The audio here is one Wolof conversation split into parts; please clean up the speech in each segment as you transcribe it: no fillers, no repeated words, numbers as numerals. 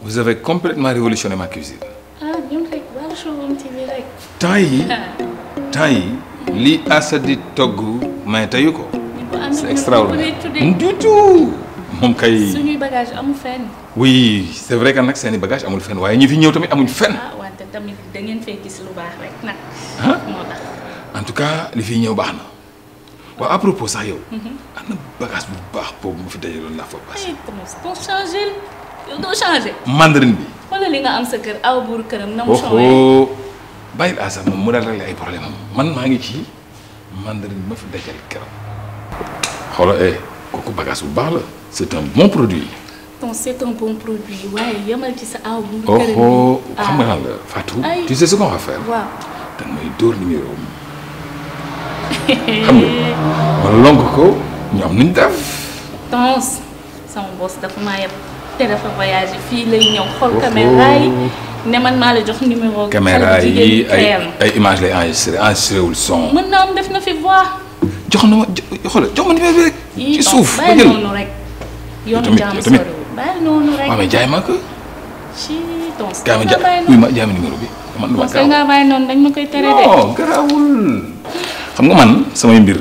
Vous avez complètement révolutionné ma cuisine. ah ñun rek wàllu showroom TV rek. temps yi li Assa di togg may tayu ko. c'est extraordinaire du tout. moom kay suñuy bagage amul fenn. oui c'est vrai que nag seeni bagage amul fenn waaye ñi fi ñëw tamit amuñ fenn. ah wante tamit da ngeen fay gis lu baax rek nag. moo tax. en tout cas li fiy ñëw baax na waaw à propos sax yow. am na bagage bu baax boobu mu fi dajaloon naa fa passé. doo changé yow doo changé. mandarine bi. wala li nga am sa kër aw buur këram na mu changé. bàyyil Assa moom mu daal régler ay problème am man maa ngi ci mandarine bi ma fi dajal keroog. xoolal kooku bagage bu baax la c'est un bon produit. donc c'est un bon produit waaye yemal ci sa aw buur këram. xam nga lan la Fatou. tu sais ce qu'on va faire. waaw da nga may dóor numéro am. xam nga ma lonk ko ñu am nuñ def. Tons sama boss dafa maa yeb te dafa voyagé fii lay ñëw xool caméra yi ne man maa la jox numéro. caméra yi ay image lay enregistré wul son. mën naa am def na fi voix. jox na ma xoolal jox ma numéro bi rek. ci suuf ba bàyyi jël noonu rek. yoonu jàmm soriwul bàyyi noonu rek. waaw mais jaay ma ko. ci Tons kaa ma jaay ma numéro bi. man lu ma Tons nga bàyyi noonu dañ ma koy tere de. non garaawul. xam nga man samay mbir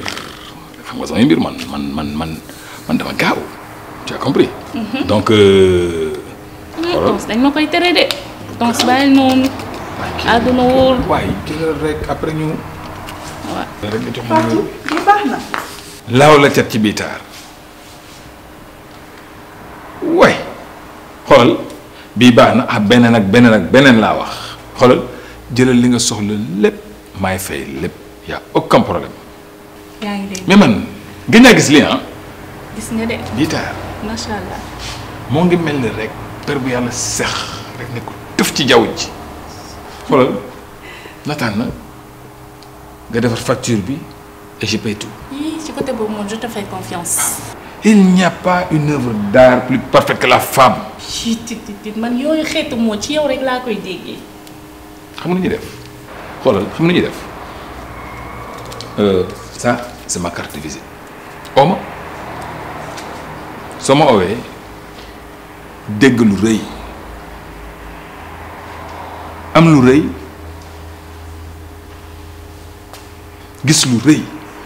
man dama gaaw tu as compris. donc. Tons dañ ma koy tere de. Tons bàyyi noonu. àdduna wóor. waaye jëlal rek après ñu. waaw. rek nga jox ma numéro bi. Fatou baax na. laaw la cat ci biir taar. way xoolal bii baax na beneen ak beneen laa wax xoolal jëlal li nga soxla lépp maay fay lépp y a aucun problème. yaa ngi dégg mais man gën naa gis lii gis nga de. bii taar macha allah. moo ngi mel ni rek per bu yàlla sex rek ne ko tëf ci jaww ji xoolal nataan na nga defar facture bi et je paye tout. yii ci côté boobu moom je te fais confiance. il n'y a pas une œuvre d'art plus parfaite que la femme. ci man yooyu xeetu moo ci yow rek laa koy déggee. xam nga nu ñuy def xoolal xam nga nu ñuy def ça c'est ma carte de visite. oo ma soo ma oowee dégg lu rëy am lu rëy gis lu rëy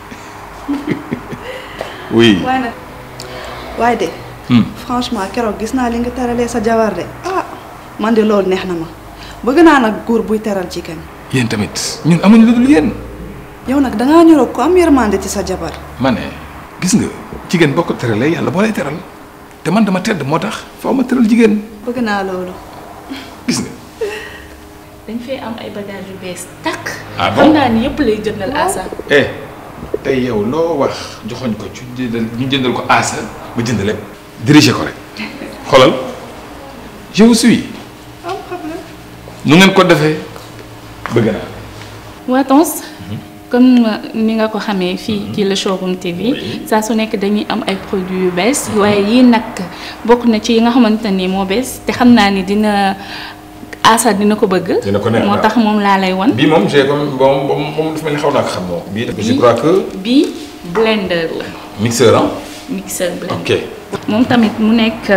oui. waaye de. franchement keroog gis naa li nga teralee sa jabar de man de loolu neex na ma bëgg naa nag góor buy teral jigéen. yéen tamit ñun amuñu lu dul yéen. yow nag dangaa ñoroo ko am yërmande ci sa jabar. ma ne gis nga jigéen boo ko teralee yàlla boo lay teral te man dama tedd moo tax faaw ma teral jigéen. bëgg naa loolu. gis nga. dañ fay am ay bagages yu bees takk. ah bon xam naa ni yëpp lay jëndal Assa. tey yow loo wax joxoñ ko ci ñu jëndal ko Assa ba jënd lépp. diriger ko rek xoolal je vous suis. am problème. nu ngeen ko defee bëgg naa. waa Tons comme ni nga ko xamee fii ci le showroom TV saa su nekk dañuy am ay produits yu bees waaye yii nag bokk na ci yi nga xamante ni moo bees te xam naa ni dina Assa dina ko bëgg. dina ko neex moo tax moom laa lay won. bii moom j'ai comme moom dafa mel ni xaw naa ko xam moom. bii je crois que. bii blender la. mixeur mixeur blender. ok. moom tamit mu nekk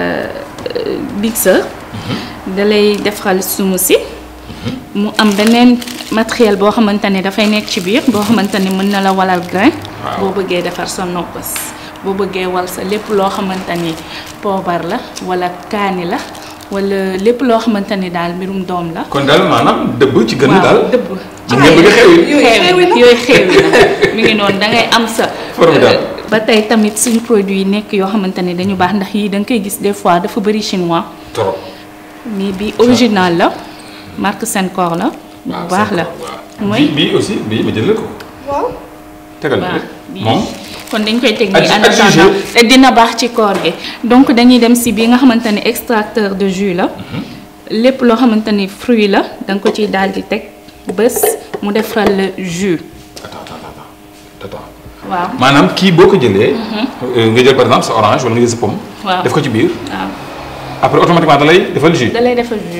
mixeur. da lay defaral sumu si. mu am beneen matériel boo xamante ne dafay nekk ci biir boo xamante ne mën na la walal grain. boo bëggee defar sa nokkas boo bëggee wal sa lépp loo xamante ni poobar la wala kaani la wala lépp loo xamante ni daal mbirum doom la. kon daal maanaam dëbb ci gën a daal. waaw dëbb. ngeen bëgg a xewi. yooyu xewi na mi ngi noonu da ngay am sa. formidable. ba tey tamit suñu produit yi nekk yoo xamante ne dañu baax ndax yii da nga koy gis des fois dafa bëri chinois. trop. mais bi original la marque Sencor la. bu baax la. mooy bii aussi bii ma jël ko. waaw. tegal waaw bi moom. kon dañ koy teg nii en ak jugé. attendant te dina baax ci koor gi donc dañuy dem si bi nga xamante ni extracteur de jus la. lépp loo xamante ni fruit la da nga ko ciy daal di teg bés mu defaral la jus. attends. waaw maanaam kii boo ko jëlee. nga jël par exemple sa orange wala nga jël sa pomme. waaw def ko ci biir. waaw après automatiquement da lay defal jus. da lay defal jus.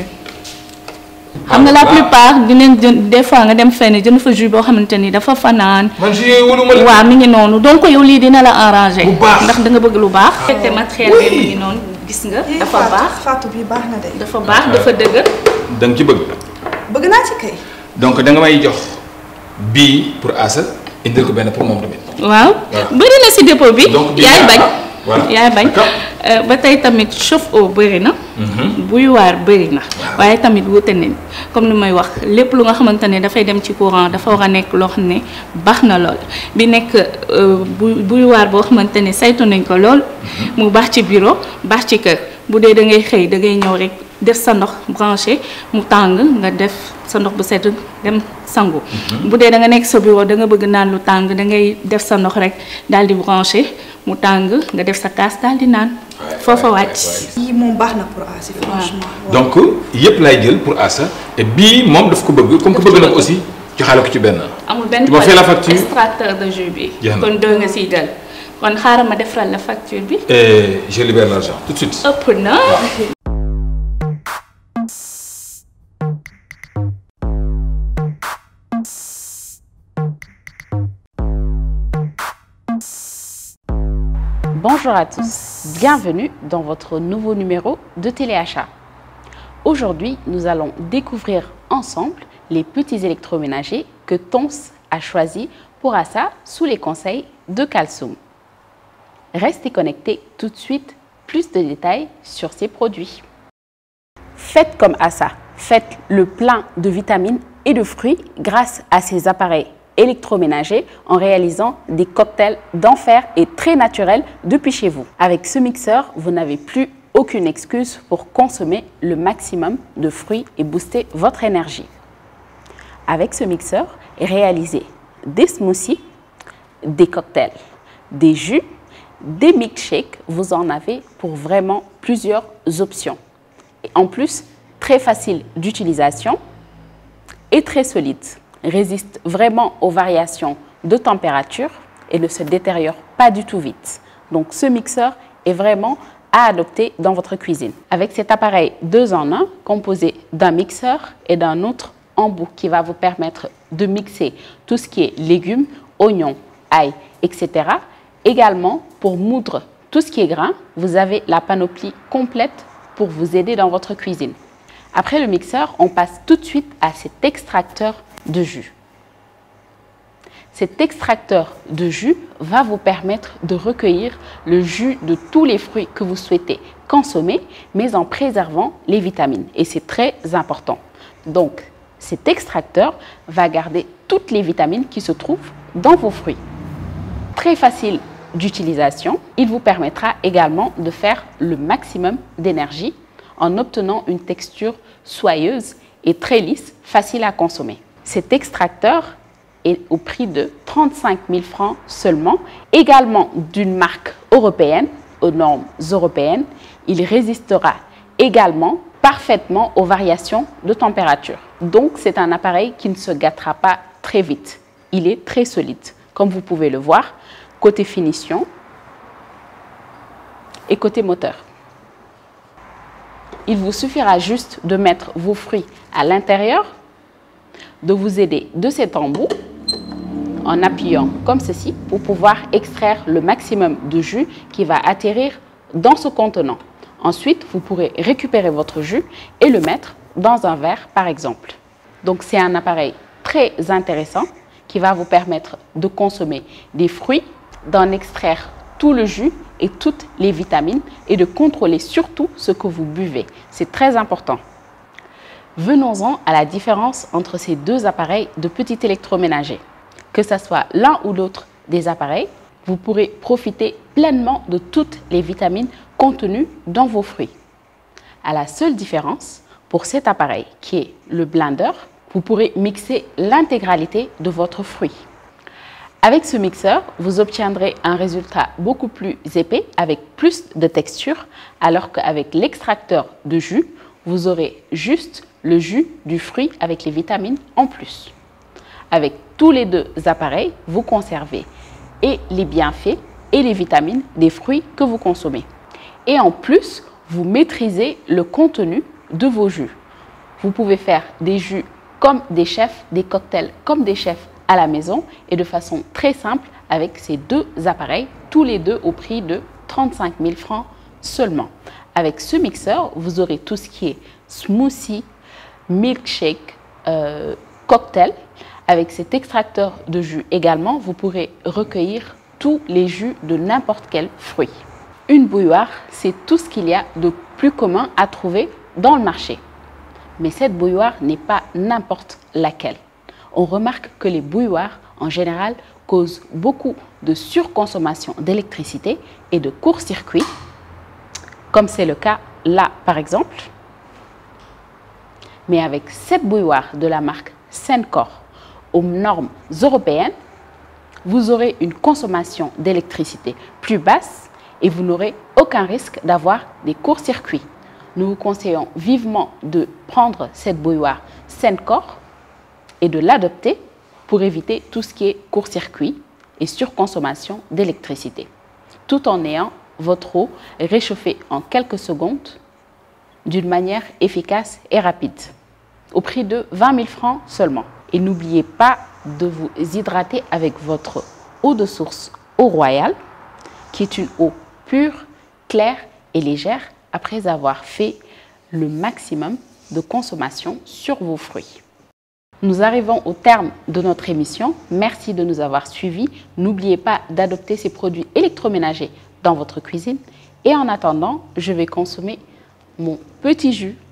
xam nga la plupart dinañ jënd des fois nga dem fenn jënd fa jus boo xamante ni dafa fanaan. man jus wuluma la. waaw mi ngi noonu donc yow lii dina la arrangé. bu baax ndax da nga bëgg lu baax. te matériel bi mi ngi noonu gis nga dafa baax Fatou bi baax na de. dafa baax dafa dëgër. da nga ci bëgg. bëgg naa ci kay. donc da nga may jox bii pour Assa indil ko benn pour moom tamit. waaw bëri na si dépôt bi. donc yaay bañ. voilà yaay bañ ba tey tamit chauffe-eau bëri na. bouilloire bëri na. waaye tamit wute nañ comme ni may wax lépp lu nga xamante ne dafay dem ci courant dafa war a nekk loo xam ne baax na lool bi nekk bouilloire boo xamante ne saytu nañ ko lool. mu baax ci bureau baax ci kër bu dee da ngay xëy da ngay ñëw rek def sa ndox branché mu tàng nga def sa ndox bu sedd dem sangu. bu dee da nga nekk sa bureau da nga bëgg naan lu tàng da ngay def sa ndox rek daal di branché mu tàng nga def sa kaas daal di naan. foofa wàcc. yii moom baax na pour Assa franchement. donc yëpp lay jël pour Assa et bii moom daf ko bëgg comme que bëgg na ko aussi joxaale ko ci benn. amul benn tu la facture extracteur de jus bi. kon doo nga siy jël kon xaaral ma defaral la facture bi. et je libère l'argent tout de suite. ëpp na. Bonjour à tous, bienvenue dans votre nouveau numéro de Téléachat. Aujourd'hui, nous allons découvrir ensemble les petits électroménagers que Tons a choisis pour Assa sous les conseils de Kalsoum. Restez connectés tout de suite, plus de détails sur ces produits. Faites comme Assa, faites le plein de vitamines et de fruits grâce à ces appareils électroménager en réalisant des cocktails d'enfer et très naturels depuis chez vous. Avec ce mixeur, vous n'avez plus aucune excuse pour consommer le maximum de fruits et booster votre énergie. Avec ce mixeur, réalisez des smoothies, des cocktails, des jus, des milkshakes. Vous en avez pour vraiment plusieurs options. Et en plus, très facile d'utilisation et très solide. Résiste vraiment aux variations de température et ne se détériore pas du tout vite. Donc ce mixeur est vraiment à adopter dans votre cuisine. Avec cet appareil 2 en 1 composé d'un mixeur et d'un autre embout qui va vous permettre de mixer tout ce qui est légumes, oignons, ail, etc. Également pour moudre tout ce qui est grain, vous avez la panoplie complète pour vous aider dans votre cuisine. Après le mixeur, on passe tout de suite à cet extracteur de jus. Cet extracteur de jus va vous permettre de recueillir le jus de tous les fruits que vous souhaitez consommer, mais en préservant les vitamines. Et c'est très important. Donc, cet extracteur va garder toutes les vitamines qui se trouvent dans vos fruits. Très facile d'utilisation. Il vous permettra également de faire le maximum d'énergie en obtenant une texture soyeuse et très lisse, facile à consommer. Cet extracteur est au prix de 35 000 francs seulement, également d'une marque européenne, aux normes européennes. Il résistera également parfaitement aux variations de température. Donc, c'est un appareil qui ne se gâtera pas très vite. Il est très solide, comme vous pouvez le voir, côté finition et côté moteur. Il vous suffira juste de mettre vos fruits à l'intérieur, de vous aider de cet embout en appuyant comme ceci pour pouvoir extraire le maximum de jus qui va atterrir dans ce contenant. Ensuite, vous pourrez récupérer votre jus et le mettre dans un verre par exemple. Donc c'est un appareil très intéressant qui va vous permettre de consommer des fruits, d'en extraire tout le jus et toutes les vitamines et de contrôler surtout ce que vous buvez. C'est très important. Venons-en à la différence entre ces deux appareils de petits électroménagers. Que ce soit l'un ou l'autre des appareils, vous pourrez profiter pleinement de toutes les vitamines contenues dans vos fruits. À la seule différence, pour cet appareil qui est le blender, vous pourrez mixer l'intégralité de votre fruit. Avec ce mixeur, vous obtiendrez un résultat beaucoup plus épais avec plus de texture, alors qu'avec l'extracteur de jus, vous aurez juste le jus du fruit avec les vitamines en plus. Avec tous les deux appareils, vous conservez et les bienfaits et les vitamines des fruits que vous consommez. Et en plus, vous maîtrisez le contenu de vos jus. Vous pouvez faire des jus comme des chefs, des cocktails comme des chefs à la maison et de façon très simple avec ces deux appareils, tous les deux au prix de 35 000 francs seulement. Avec ce mixeur, vous aurez tout ce qui est smoothie, milkshake, cocktail. Avec cet extracteur de jus également, vous pourrez recueillir tous les jus de n'importe quel fruit. Une bouilloire, c'est tout ce qu'il y a de plus commun à trouver dans le marché. Mais cette bouilloire n'est pas n'importe laquelle. On remarque que les bouilloires, en général, causent beaucoup de surconsommation d'électricité et de court-circuit, comme c'est le cas là par exemple. Mais avec cette bouilloire de la marque Sencor aux normes européennes, vous aurez une consommation d'électricité plus basse et vous n'aurez aucun risque d'avoir des court-circuits. Nous vous conseillons vivement de prendre cette bouilloire Sencor et de l'adopter pour éviter tout ce qui est court-circuit et surconsommation d'électricité, tout en ayant votre eau réchauffée en quelques secondes d'une manière efficace et rapide, au prix de 20 000 francs seulement. Et n'oubliez pas de vous hydrater avec votre eau de source Eau Royale, qui est une eau pure, claire et légère après avoir fait le maximum de consommation sur vos fruits. Nous arrivons au terme de notre émission. Merci de nous avoir suivis. N'oubliez pas d'adopter ces produits électroménagers dans votre cuisine. Et en attendant, je vais consommer mon petit jus